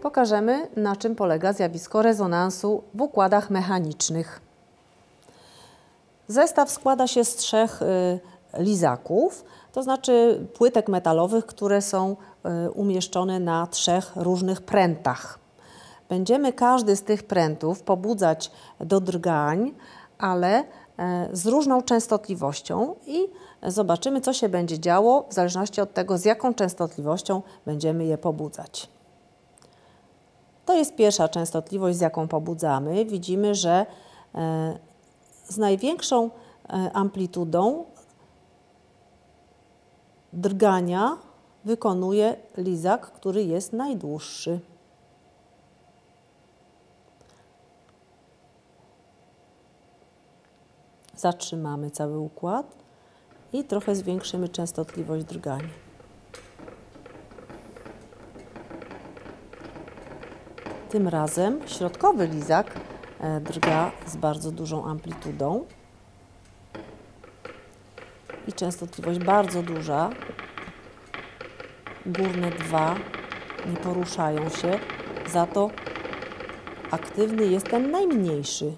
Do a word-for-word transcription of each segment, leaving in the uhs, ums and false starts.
pokażemy, na czym polega zjawisko rezonansu w układach mechanicznych. Zestaw składa się z trzech y, lizaków, to znaczy płytek metalowych, które są y, umieszczone na trzech różnych prętach. Będziemy każdy z tych prętów pobudzać do drgań, ale y, z różną częstotliwością i zobaczymy, co się będzie działo w zależności od tego, z jaką częstotliwością będziemy je pobudzać. To jest pierwsza częstotliwość, z jaką pobudzamy. Widzimy, że y, z największą amplitudą drgania wykonuje lizak, który jest najdłuższy. Zatrzymamy cały układ i trochę zwiększymy częstotliwość drgania. Tym razem środkowy lizak drga z bardzo dużą amplitudą i częstotliwość bardzo duża. Górne dwa nie poruszają się, za to aktywny jest ten najmniejszy.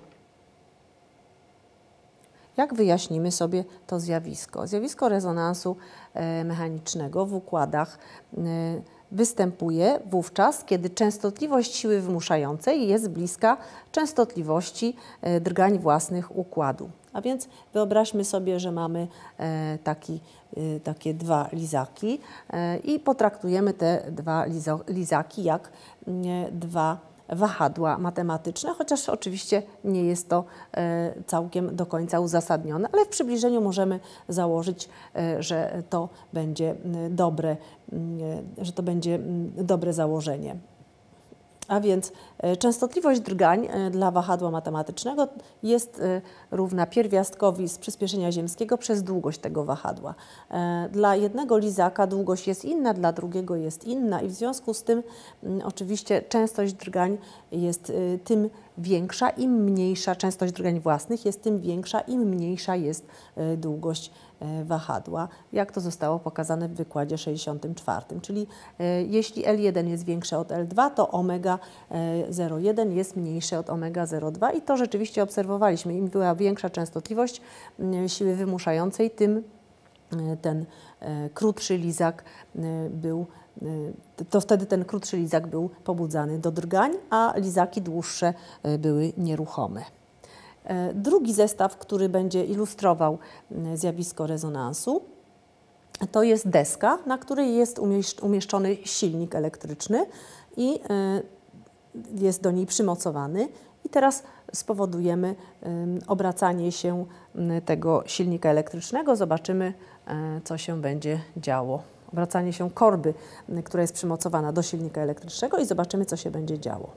Jak wyjaśnimy sobie to zjawisko? Zjawisko rezonansu mechanicznego w układach występuje wówczas, kiedy częstotliwość siły wymuszającej jest bliska częstotliwości drgań własnych układu. A więc wyobraźmy sobie, że mamy taki, takie dwa lizaki i potraktujemy te dwa lizaki jak dwa wahadła matematyczne, chociaż oczywiście nie jest to całkiem do końca uzasadnione, ale w przybliżeniu możemy założyć, że to będzie dobre, że to będzie dobre założenie. A więc częstotliwość drgań dla wahadła matematycznego jest równa pierwiastkowi z przyspieszenia ziemskiego przez długość tego wahadła. Dla jednego lizaka długość jest inna, dla drugiego jest inna i w związku z tym oczywiście częstość drgań jest tym większa, im mniejsza częstość drgań własnych jest tym większa, im mniejsza jest długość wahadła, jak to zostało pokazane w wykładzie sześćdziesiątym czwartym. Czyli jeśli L jeden jest większe od L dwa, to omega zero przecinek jeden jest mniejsze od omega zero przecinek dwa i to rzeczywiście obserwowaliśmy. Im była większa częstotliwość siły wymuszającej, tym ten krótszy lizak był, to wtedy ten krótszy lizak był pobudzany do drgań, a lizaki dłuższe były nieruchome. Drugi zestaw, który będzie ilustrował zjawisko rezonansu, to jest deska, na której jest umieszczony silnik elektryczny i jest do niej przymocowany. I teraz spowodujemy obracanie się tego silnika elektrycznego. Zobaczymy, co się będzie działo. Obracanie się korby, która jest przymocowana do silnika elektrycznego i zobaczymy, co się będzie działo.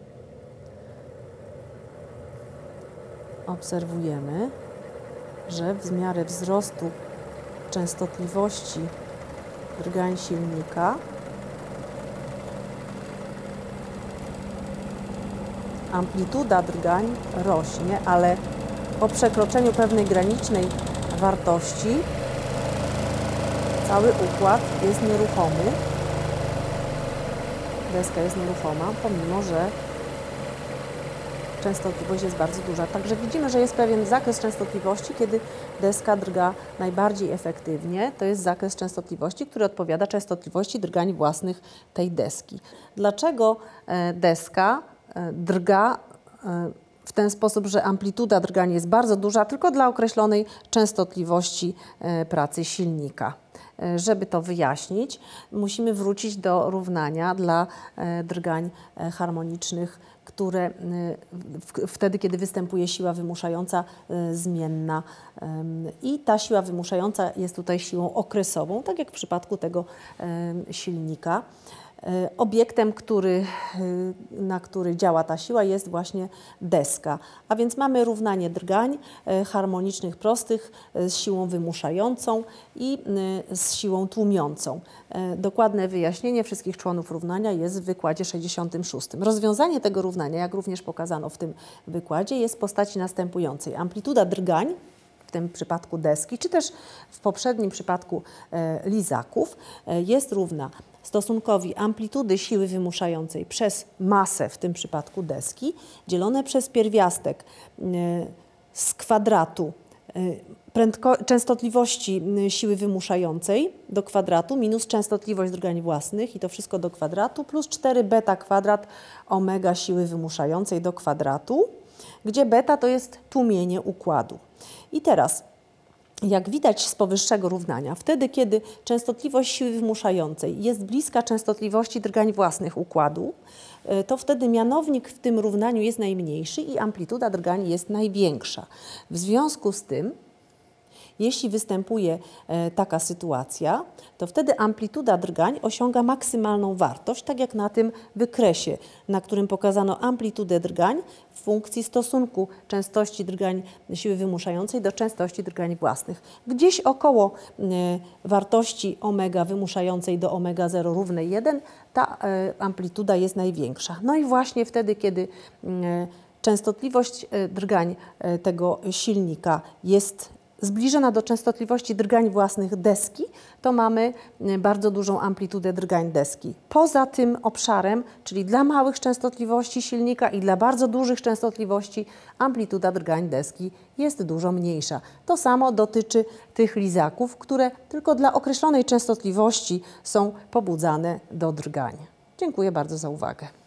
Obserwujemy, że w miarę wzrostu częstotliwości drgań silnika amplituda drgań rośnie, ale po przekroczeniu pewnej granicznej wartości cały układ jest nieruchomy. Deska jest nieruchoma, pomimo że częstotliwość jest bardzo duża. Także widzimy, że jest pewien zakres częstotliwości, kiedy deska drga najbardziej efektywnie. To jest zakres częstotliwości, który odpowiada częstotliwości drgań własnych tej deski. Dlaczego deska drga w ten sposób, że amplituda drgań jest bardzo duża, tylko dla określonej częstotliwości pracy silnika? Żeby to wyjaśnić, musimy wrócić do równania dla drgań harmonicznych, które wtedy, kiedy występuje siła wymuszająca zmienna i ta siła wymuszająca jest tutaj siłą okresową, tak jak w przypadku tego silnika. Obiektem, który, na który działa ta siła, jest właśnie deska. A więc mamy równanie drgań harmonicznych prostych z siłą wymuszającą i z siłą tłumiącą. Dokładne wyjaśnienie wszystkich członów równania jest w wykładzie sześćdziesiątym szóstym. Rozwiązanie tego równania, jak również pokazano w tym wykładzie, jest w postaci następującej. Amplituda drgań, w tym przypadku deski, czy też w poprzednim przypadku lizaków, jest równa stosunkowi amplitudy siły wymuszającej przez masę, w tym przypadku deski, dzielone przez pierwiastek z kwadratu prędko- częstotliwości siły wymuszającej do kwadratu minus częstotliwość drgań własnych i to wszystko do kwadratu plus cztery beta kwadrat omega siły wymuszającej do kwadratu, gdzie beta to jest tłumienie układu. I teraz, jak widać z powyższego równania, wtedy kiedy częstotliwość siły wymuszającej jest bliska częstotliwości drgań własnych układu, to wtedy mianownik w tym równaniu jest najmniejszy i amplituda drgań jest największa. W związku z tym, jeśli występuje e, taka sytuacja, to wtedy amplituda drgań osiąga maksymalną wartość, tak jak na tym wykresie, na którym pokazano amplitudę drgań w funkcji stosunku częstości drgań siły wymuszającej do częstości drgań własnych. Gdzieś około e, wartości omega wymuszającej do omega zero równej jeden ta e, amplituda jest największa. No i właśnie wtedy, kiedy e, częstotliwość e, drgań e, tego silnika jest zbliżona do częstotliwości drgań własnych deski, to mamy bardzo dużą amplitudę drgań deski. Poza tym obszarem, czyli dla małych częstotliwości silnika i dla bardzo dużych częstotliwości, amplituda drgań deski jest dużo mniejsza. To samo dotyczy tych lizaków, które tylko dla określonej częstotliwości są pobudzane do drgań. Dziękuję bardzo za uwagę.